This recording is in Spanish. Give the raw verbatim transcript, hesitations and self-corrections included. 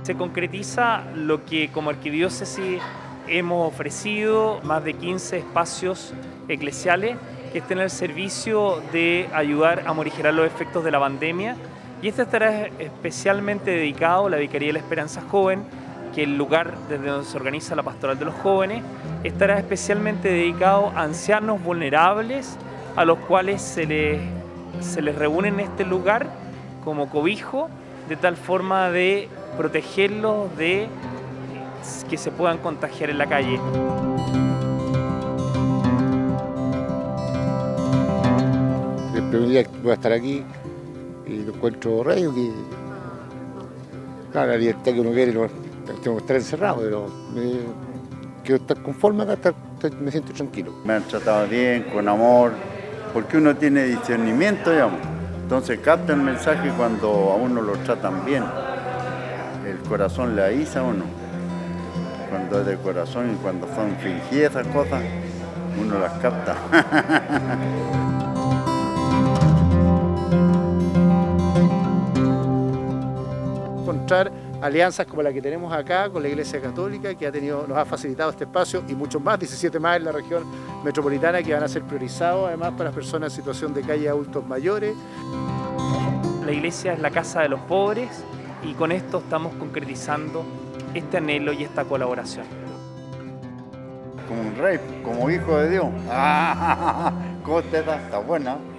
Se concretiza lo que como arquidiócesis hemos ofrecido, más de quince espacios eclesiales que estén al servicio de ayudar a morigerar los efectos de la pandemia, y este estará especialmente dedicado a la Vicaría de la Esperanza Joven, que el lugar desde donde se organiza la Pastoral de los Jóvenes, estará especialmente dedicado a ancianos vulnerables a los cuales se les, se les reúne en este lugar como cobijo, de tal forma de protegerlos de que se puedan contagiar en la calle. El primer día que voy a estar aquí y lo encuentro rey, que claro, la libertad que uno quiere, no, tengo que estar encerrado, pero me, quiero estar conforme acá, estar, me siento tranquilo. Me han tratado bien, con amor, porque uno tiene discernimiento, digamos. Entonces capta el mensaje cuando a uno lo tratan bien. El corazón le avisa a uno. Cuando es de corazón y cuando son fingidas esas cosas, uno las capta. Encontrar alianzas como la que tenemos acá con la Iglesia Católica, que ha tenido, nos ha facilitado este espacio, y muchos más, diecisiete más en la región metropolitana, que van a ser priorizados además para personas en situación de calle, adultos mayores. La iglesia es la casa de los pobres y con esto estamos concretizando este anhelo y esta colaboración. Como un rey, como hijo de Dios. ¿Cómo te da? Está buena.